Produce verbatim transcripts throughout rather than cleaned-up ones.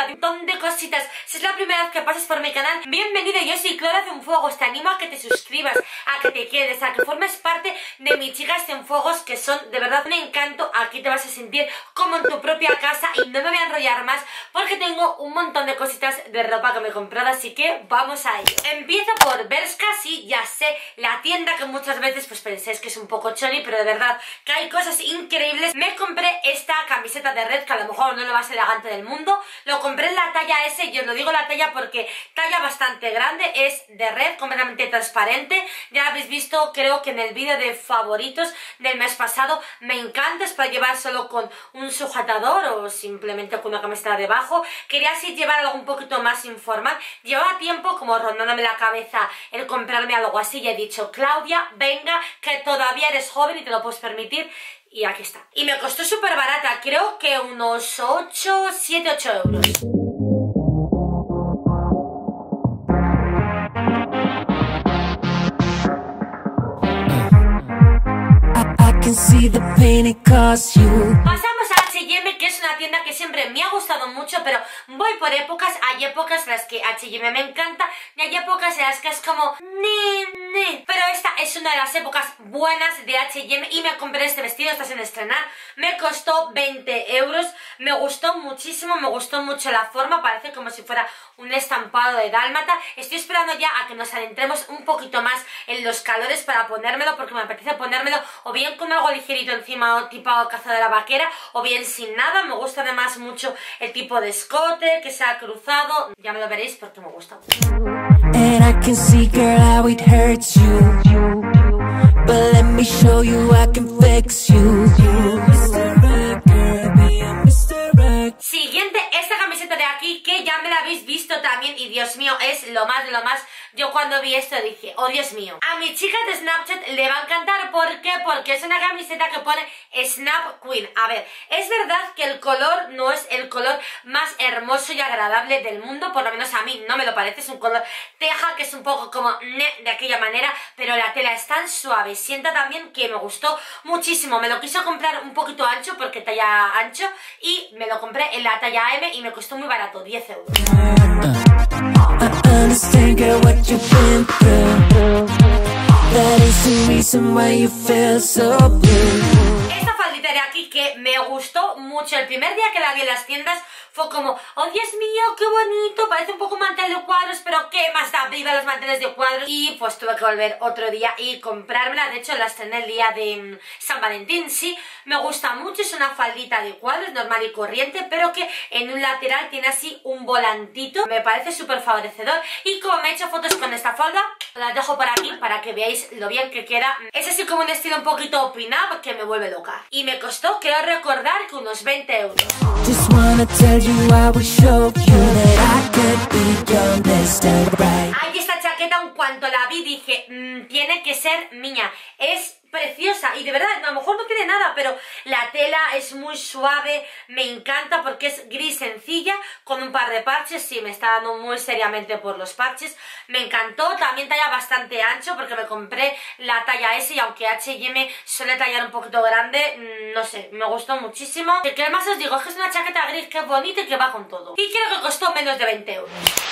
de un montón de cositas. Si es la primera vez que pasas por mi canal, bienvenido, yo soy Clara Cienfuegos. Te animo a que te suscribas, a que te quedes, a que formes parte de mis chicas Cienfuegos, que son de verdad un encanto. Aquí te vas a sentir como en tu propia casa y no me voy a enrollar más porque tengo un montón de cositas de ropa que me he comprado, así que vamos a ello. Empiezo por Bershka, sí, ya sé, la tienda que muchas veces pues pensáis que es un poco choni, pero de verdad que hay cosas increíbles. Me compré esta camiseta de Red, que a lo mejor no es lo más elegante del mundo, lo compré en la talla ese, y os lo digo la talla porque talla bastante grande, es de Red, completamente transparente, ya la habéis visto creo que en el vídeo de favoritos del mes pasado. Me encanta, es para llevar solo con un sujetador o simplemente con una camiseta debajo. Quería así llevar algo un poquito más informal, llevaba tiempo como rondándome la cabeza el comprarme algo así y he dicho, Claudia, venga, que todavía eres joven y te lo puedes permitir. Y aquí está. Y me costó súper barata, creo que unos ocho, siete, ocho euros. Pasamos a H y M, que es una tienda que siempre me ha gustado mucho, pero voy por épocas. Hay épocas en las que H y M me encanta y hay épocas en las que es como ni, ni. Pero esta es una de las épocas buenas de H y M y me compré este vestido, está sin estrenar. Me costó veinte euros, me gustó muchísimo, me gustó mucho la forma, parece como si fuera un estampado de dálmata. Estoy esperando ya a que nos adentremos un poquito más en los calores para ponérmelo, porque me apetece ponérmelo o bien con algo ligerito encima, o tipo cazadora vaquera, o bien sin nada. Me gusta además mucho el tipo de escote, que sea cruzado, ya me lo veréis porque me gusta mucho. And I can see, girl, how it hurts you, but let me show you I can fix you. Siguiente, esta camiseta de aquí, que ya me la habéis visto también y Dios mío, es lo más de lo más. Yo cuando vi esto dije, oh Dios mío, a mi chica de Snapchat le va a encantar. ¿Por qué? Porque es una camiseta que pone Snap Queen. A ver, es verdad que el color no es el color más hermoso y agradable del mundo, por lo menos a mí no me lo parece. Es un color teja que es un poco como de aquella manera, pero la tela es tan suave, sienta también, que me gustó muchísimo. Me lo quise comprar un poquito ancho porque talla ancho y me lo compré en la talla M y me costó muy barato, diez euros. Esta faldita de aquí que me gustó mucho. El primer día que la vi en las tiendas fue como, oh Dios mío, qué bonito, parece un poco mantel de cuadros, pero qué más da, viva los manteles de cuadros. Y pues tuve que volver otro día y comprármela. De hecho la estrené el día de um, San Valentín. Sí, me gusta mucho, es una faldita de cuadros normal y corriente, pero que en un lateral tiene así un volantito. Me parece súper favorecedor y como me he hecho fotos con esta falda, las dejo por aquí para que veáis lo bien que queda. Es así como un estilo un poquito pin-up que me vuelve loca. Y me costó, quiero recordar, que unos veinte euros. Ay, esta chaqueta, en cuanto la vi dije, mmm, tiene que ser mía. Es preciosa y de verdad, a lo mejor no tiene nada, pero la tela es muy suave, me encanta porque es gris sencilla con un par de parches. Sí, me está dando muy seriamente por los parches. Me encantó, también talla bastante ancho porque me compré la talla S y aunque H y M suele tallar un poquito grande, no sé, me gustó muchísimo. ¿Y qué más os digo? Es que es una chaqueta gris que es bonita y que va con todo. Y creo que costó menos de veinte euros.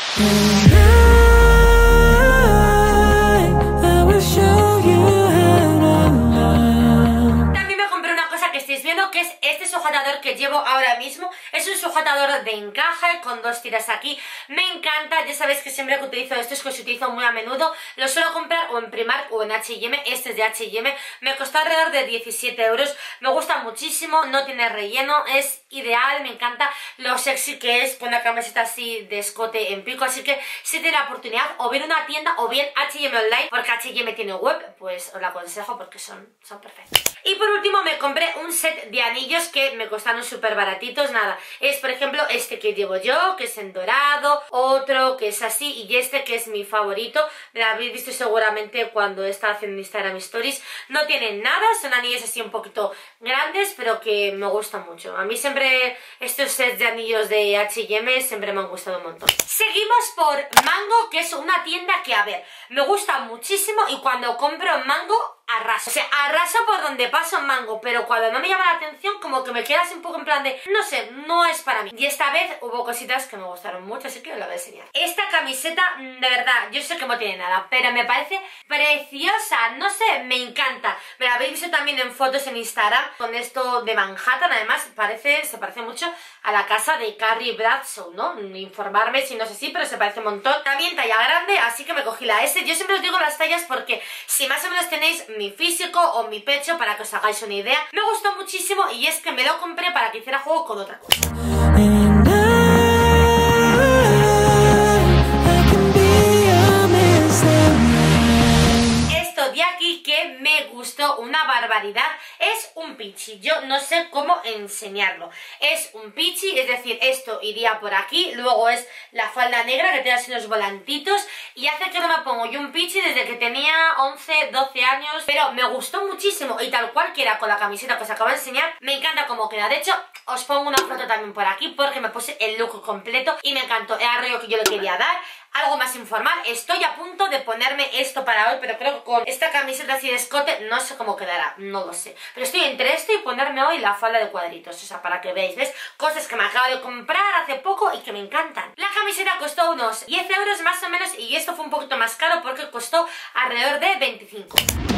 Viendo que es este sujetador que llevo ahora mismo. Es un sujetador de encaje con dos tiras aquí, me encanta. Ya sabéis que siempre que utilizo estos, que os utilizo muy a menudo, los suelo comprar o en Primark o en H y M. Este es de H y M, me costó alrededor de diecisiete euros, me gusta muchísimo, no tiene relleno, es ideal, me encanta lo sexy que es con la camiseta así de escote en pico. Así que si tenéis la oportunidad, o bien una tienda o bien H y M online, porque H y M tiene web, pues os la aconsejo porque son, son perfectos. Y por último me compré un set de anillos que me costaron súper baratitos. Nada, es por ejemplo este que llevo yo, que es en dorado, otro que es así y este que es mi favorito. Me lo habéis visto seguramente cuando estaba haciendo Instagram Stories. No tienen nada, son anillos así un poquito grandes, pero que me gustan mucho. A mí siempre estos sets de anillos de H y M siempre me han gustado un montón. Seguimos por Mango, que es una tienda que, a ver, me gusta muchísimo y cuando compro en Mango arraso. O sea, arraso por donde paso Mango, pero cuando no me llama la atención como que me quedas un poco en plan de, no sé, no es para mí. Y esta vez hubo cositas que me gustaron mucho, así que os la voy a enseñar. Esta camiseta, de verdad, yo sé que no tiene nada, pero me parece preciosa, no sé, me encanta. Me la habéis visto también en fotos en Instagram con esto de Manhattan, además parece, se parece mucho a la casa de Carrie Bradshaw, ¿no? Informarme si no sé si, pero se parece un montón. También talla grande, así que me cogí la S. Yo siempre os digo las tallas porque si más o menos tenéis mi físico o mi pecho, para que os hagáis una idea, me gustó muchísimo y es que me lo compré para que hiciera juego con otra cosa. De aquí que me gustó una barbaridad es un pichi. Yo no sé cómo enseñarlo. Es un pichi, es decir, esto iría por aquí, luego es la falda negra que tiene así los volantitos y hace que no me pongo yo un pichi desde que tenía once, doce años, pero me gustó muchísimo y tal cual que era con la camiseta que os acabo de enseñar, me encanta cómo queda. De hecho, os pongo una foto también por aquí porque me puse el look completo y me encantó. Era el rollo que yo le quería dar. Algo más informal, estoy a punto de ponerme esto para hoy, pero creo que con esta camiseta así de escote no sé cómo quedará, no lo sé. Pero estoy entre esto y ponerme hoy la falda de cuadritos, o sea, para que veáis, ¿ves? Cosas que me acabo de comprar hace poco y que me encantan. La camiseta costó unos diez euros más o menos y esto fue un poquito más caro porque costó alrededor de veinticinco.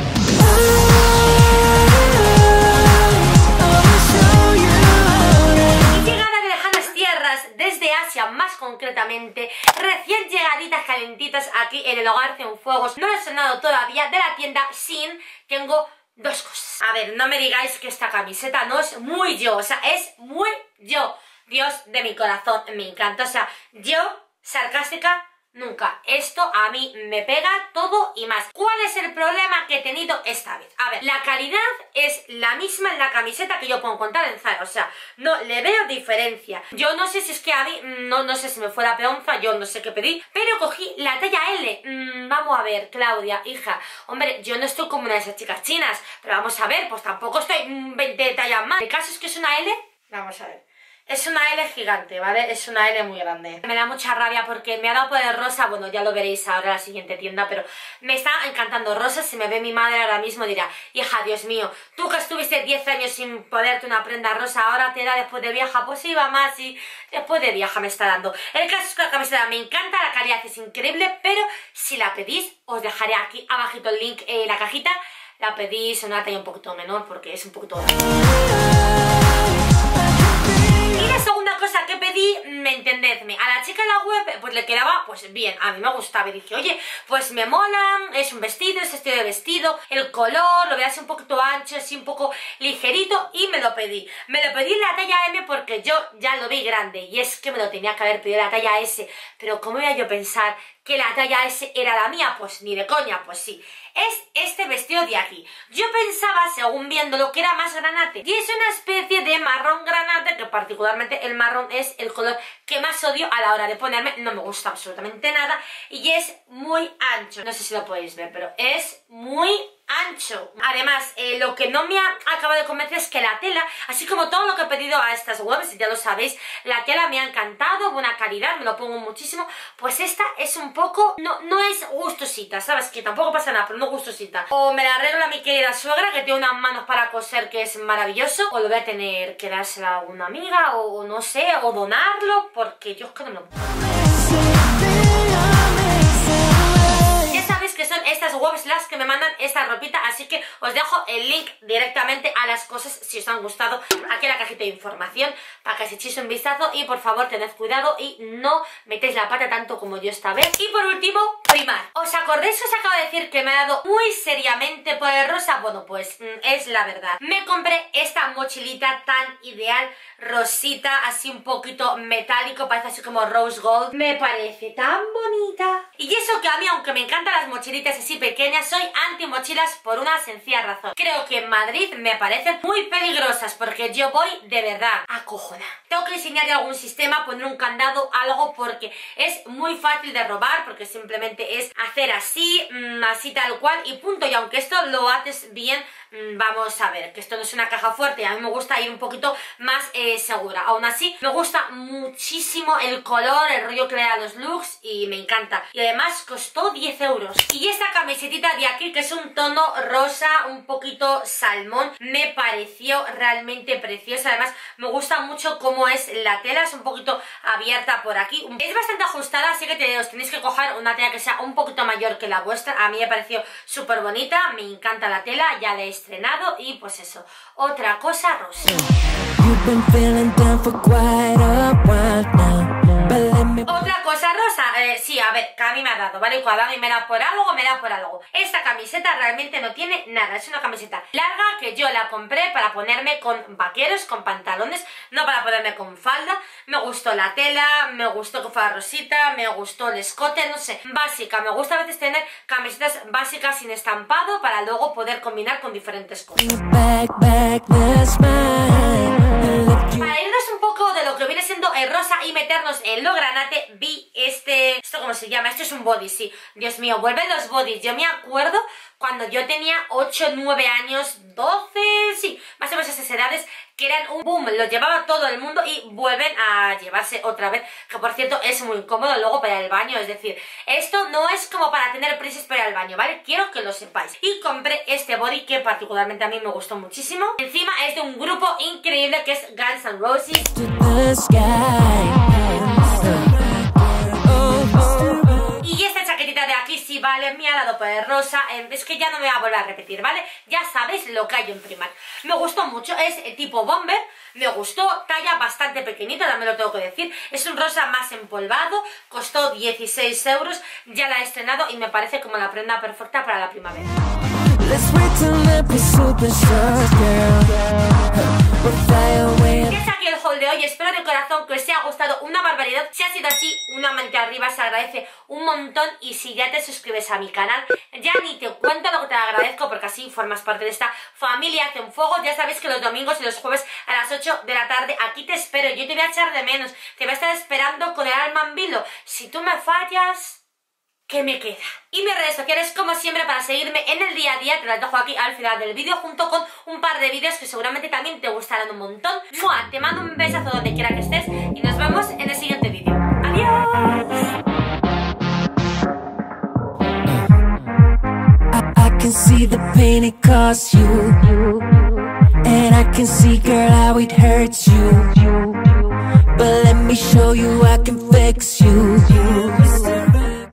Desde Asia, más concretamente, recién llegaditas calentitas aquí en el hogar Cienfuegos. No he sonado todavía de la tienda Shein. Tengo dos cosas. A ver, no me digáis que esta camiseta no es muy yo, o sea, es muy yo. Dios de mi corazón, me encanta, o sea, yo, sarcástica, nunca. Esto a mí me pega todo y más. ¿Cuál es el problema que he tenido esta vez? A ver, la calidad es la misma en la camiseta que yo puedo encontrar en Zara. O sea, no le veo diferencia. Yo no sé si es que a mí, no, no sé si me fue la peonza, yo no sé qué pedí, pero cogí la talla L. Mm, vamos a ver, Claudia, hija. Hombre, yo no estoy como una de esas chicas chinas, pero vamos a ver, pues tampoco estoy mm, veinte tallas más. ¿El caso es que es una L? Vamos a ver. Es una L gigante, ¿vale? Es una L muy grande. Me da mucha rabia porque me ha dado por el rosa. Bueno, ya lo veréis ahora en la siguiente tienda, pero me está encantando rosa. Si me ve mi madre ahora mismo dirá, hija, Dios mío, tú que estuviste diez años sin ponerte una prenda rosa, ahora te da después de viaja. Pues sí, va más y después de viaja me está dando. El caso es que la camiseta me encanta, la calidad es increíble, pero si la pedís, os dejaré aquí abajito el link en la cajita. La pedís en una talla un poquito menor porque es un poquito... Y la segunda cosa que pedí, me entendedme, a la chica de la web pues le quedaba pues bien, a mí me gustaba y dije, oye, pues me molan, es un vestido, es estilo de vestido, el color, lo veas un poquito ancho, así un poco ligerito y me lo pedí. Me lo pedí en la talla M porque yo ya lo vi grande y es que me lo tenía que haber pedido la talla S, pero ¿cómo iba yo a pensar que la talla S era la mía? Pues ni de coña, pues sí. Es este vestido de aquí. Yo pensaba, según viéndolo, que era más granate. Y es una especie de marrón granate, que particularmente el marrón es el color que más odio a la hora de ponerme. No me gusta absolutamente nada. Y es muy ancho. No sé si lo podéis ver, pero es muy ancho. Además, eh, lo que no me ha acabado de convencer es que la tela, así como todo lo que he pedido a estas webs, ya lo sabéis, la tela me ha encantado, buena calidad, me lo pongo muchísimo. Pues esta es un poco, no, no es gustosita, ¿sabes? Que tampoco pasa nada, pero no gustosita. O me la arregla mi querida suegra, que tiene unas manos para coser que es maravilloso, o lo voy a tener que dársela a una amiga, o no sé, o donarlo, porque yo es que no me lo... Que son estas webs las que me mandan esta ropita, así que os dejo el link directamente a las cosas si os han gustado aquí en la cajita de información para que os echéis un vistazo y por favor tened cuidado y no metéis la pata tanto como yo esta vez. Y por último, Primark. ¿Os acordáis que os acabo de decir que me ha dado muy seriamente por el rosa? Bueno, pues es la verdad. Me compré esta mochilita tan ideal, rosita, así un poquito metálico, parece así como rose gold. Me parece tan bonita. Y eso que a mí, aunque me encantan las mochilitas así pequeñas, soy anti mochilas por una sencilla razón. Creo que en Madrid me parecen muy peligrosas porque yo voy de verdad acojonada. Tengo que diseñar algún sistema, poner un candado, algo, porque es muy fácil de robar, porque simplemente que es hacer así, mmm, así tal cual y punto. Y aunque esto lo haces bien, mmm, vamos a ver, que esto no es una caja fuerte y a mí me gusta ir un poquito más eh, segura. Aún así, me gusta muchísimo el color, el rollo que le da los looks y me encanta. Y además costó diez euros. Y esta camisetita de aquí, que es un tono rosa, un poquito salmón, me pareció realmente preciosa. Además, me gusta mucho cómo es la tela, es un poquito abierta por aquí. Es bastante ajustada, así que te, os tenéis que coger una tela que sea un poquito mayor que la vuestra. A mí me pareció súper bonita, me encanta la tela, ya la he estrenado y pues eso, otra cosa rosa. Otra cosa rosa, eh, sí, a ver, que a mí me ha dado, ¿vale? Cuando a mí me da por algo, me da por algo. Esta camiseta realmente no tiene nada, es una camiseta larga que yo la compré para ponerme con vaqueros, con pantalones, no para ponerme con falda. Me gustó la tela, me gustó que fuera rosita, me gustó el escote, no sé, básica. Me gusta a veces tener camisetas básicas sin estampado para luego poder combinar con diferentes cosas. Para irnos un poco de lo que viene siendo el rosa y meternos en lo granate, vi este... ¿Esto cómo se llama? Esto es un body, sí. Dios mío, vuelven los bodies. Yo me acuerdo cuando yo tenía ocho, nueve años, doce, sí, más o menos esas edades, que eran un boom, los llevaba todo el mundo y vuelven a llevarse otra vez, que por cierto es muy incómodo luego para el baño, es decir, esto no es como para tener prisas para ir al baño, ¿vale? Quiero que lo sepáis. Y compré este body que particularmente a mí me gustó muchísimo. Encima es de un grupo increíble que es Guns N' Roses. Y esta chaquetita de aquí sí, vale, me ha dado por el rosa, eh, es que ya no me va a volver a repetir, ¿vale? Ya sabéis lo que hay en Primark. Me gustó mucho, es tipo bomber, me gustó, talla bastante pequeñita, también lo tengo que decir. Es un rosa más empolvado, costó dieciséis euros, ya la he estrenado y me parece como la prenda perfecta para la primavera. ¿Qué es aquí el haul de hoy? Espero de corazón que os haya gustado una barbaridad. Si ha sido así, una manita arriba se agradece un montón. Y si ya te suscribes a mi canal, ya ni te cuento lo que te agradezco, porque así formas parte de esta familia Hacen Fuego. Ya sabéis que los domingos y los jueves a las ocho de la tarde aquí te espero. Yo te voy a echar de menos, te voy a estar esperando con el alma en vilo. Si tú me fallas, ¿qué me queda? Y mis redes sociales, como siempre, para seguirme en el día a día, te las dejo aquí al final del vídeo, junto con un par de vídeos que seguramente también te gustarán un montón. ¡Mua! Te mando un besazo donde quiera que estés y nos vemos en el siguiente vídeo. ¡Adiós! I, I can see the pain it costs you, and I can see, girl, how it hurts you, but let me show you I can fix you.